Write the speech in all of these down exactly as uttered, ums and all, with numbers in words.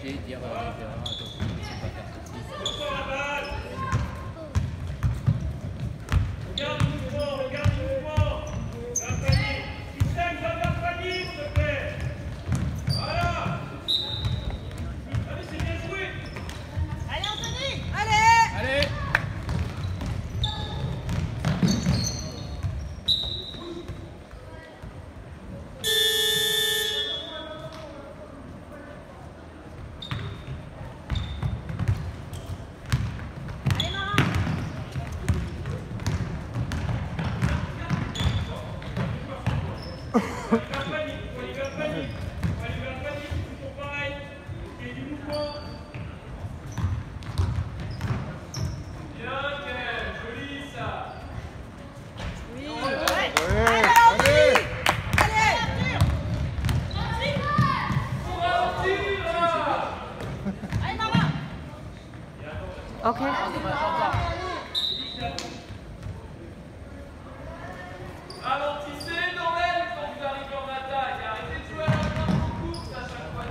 corriger, dire euh, les erreurs, attention, il ne faut pas faire ceci. Regarde le mouvement, regarde le mouvement. Un panier. Christian, va vers le panier, s'il te plaît. Voilà. Allez, c'est bien joué. Allez, Anthony. Allez. Allez. Okay. Ralentissez dans l'aile quand vous arrivez en attaque. Arrêtez de jouer à la fin en course à chaque fois.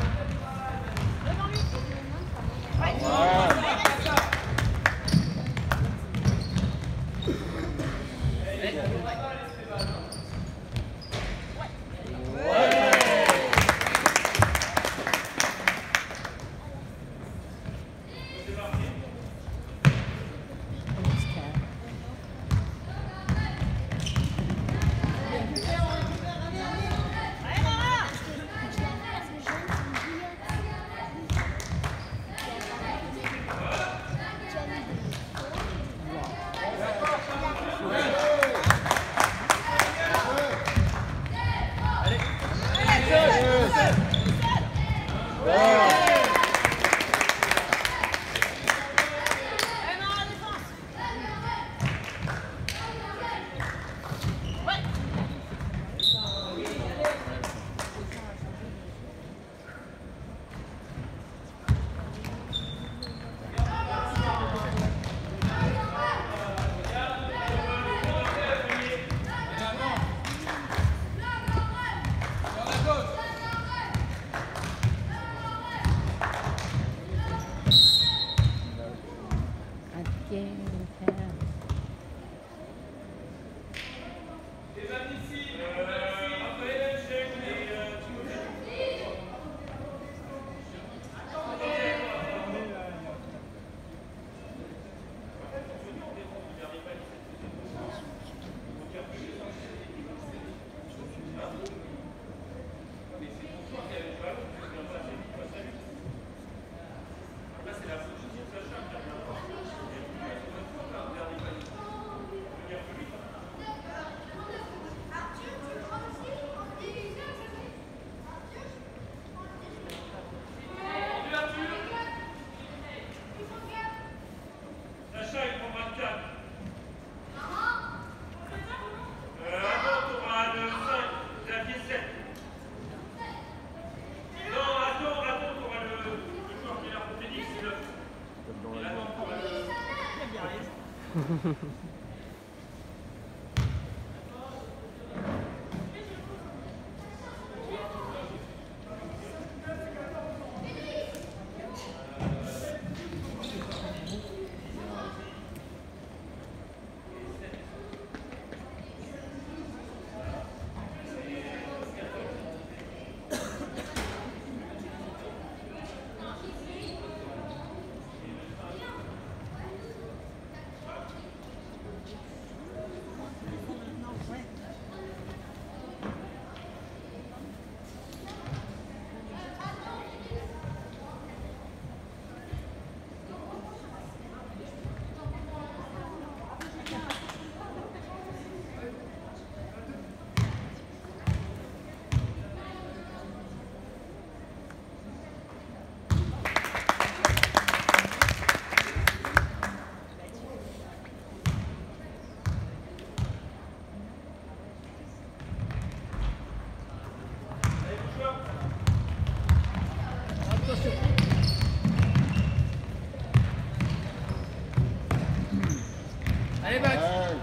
Allez, Max.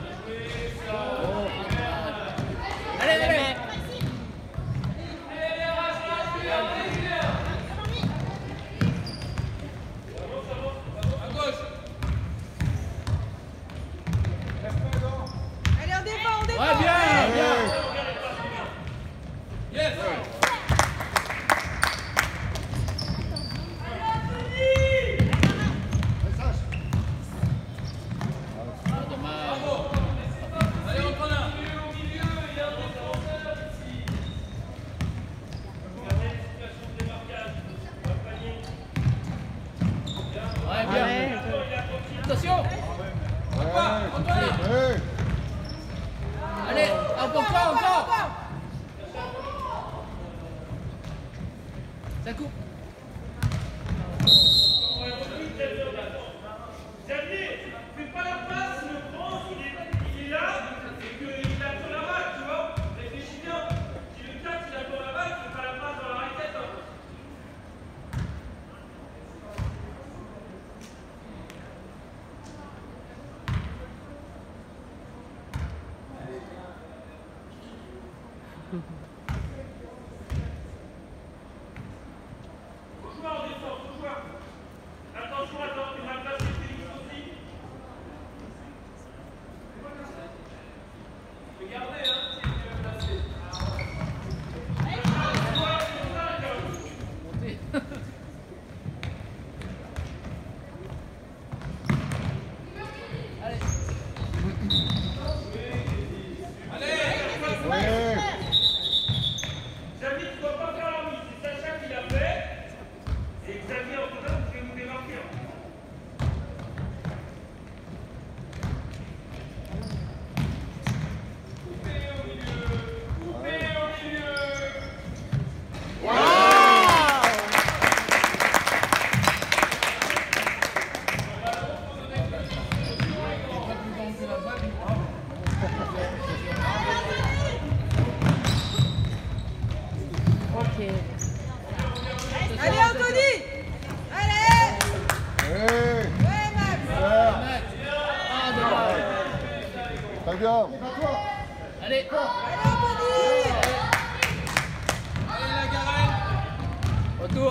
Allez, allez. Hey. Allez, encore, encore. Ça coupe. Xavier, fais pas la passe, le grand, il est, il est là, et qu'il attend la balle, tu vois. Réfléchis bien. Si le quatre, il attend la balle, fais pas la passe dans la raquette. Hein. Faut jouer en défense, faut jouer. Attention, attends, tu vas placer Félix aussi. Regardez, hein, si tu veux placer. Montez. Allez. Ouais. Xavier, tu ne dois pas faire la mise, c'est Sacha qui l'a fait. Et Xavier, en tout cas, vous pouvez nous démarquer. Hein. Coupez au milieu, coupez au milieu. Allez, Anthony. Allez. Hey. Ouais, Max. Ouais. Ah, dommage. Très bien. Allez. Allez, Anthony. Allez, la Garenne. Retour.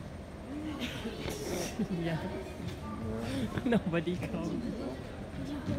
Yeah. Nobody comes.